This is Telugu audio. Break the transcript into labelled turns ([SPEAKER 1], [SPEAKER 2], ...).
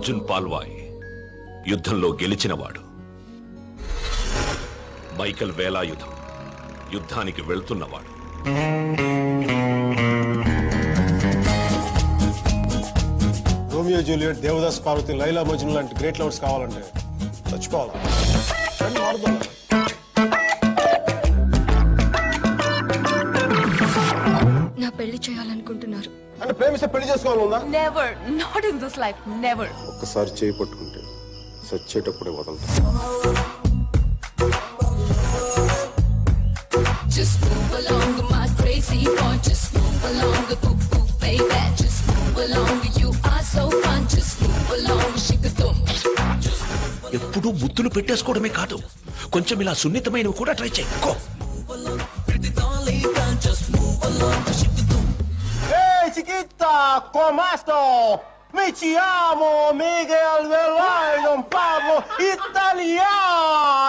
[SPEAKER 1] అర్జున్ పాల్వాయ్ యుద్ధంలో గెలిచినవాడు. మైకల్ వేలాయుధం యుద్ధానికి వెళ్తున్నవాడు.
[SPEAKER 2] రోమియో జూలియట్, దేవదాస్ పార్వతి, లైలా మజ్ను లాంటి గ్రేట్ లవర్స్ కావాలంటే చచ్చిపోవాలా?
[SPEAKER 3] నా పెళ్లి చేయాలనుకుంటున్నారు.
[SPEAKER 2] అంటే ప్రేమిస్తే పెళ్లి చేసుకోవాలన్నా?
[SPEAKER 4] Never, not in this life, never.
[SPEAKER 2] ఒక్కసారి చేయి పట్టుకుంటే సచ్చేటప్పుడే వదలతా.
[SPEAKER 5] Just move along, my crazy boy. Just move along, cuckoo baby. Just move along, you are so fun. Just move along, shikadum.
[SPEAKER 1] ఎప్పుడూ ముద్దులు పెట్టేసుకోవడమే కాదు, కొంచెం ఇలా సున్నితమైనవి కూడా ట్రై చేసుకో.
[SPEAKER 2] Hey chiquita, ¿cómo estás? Me llamo Miguel Velarde, Pablo Italiano.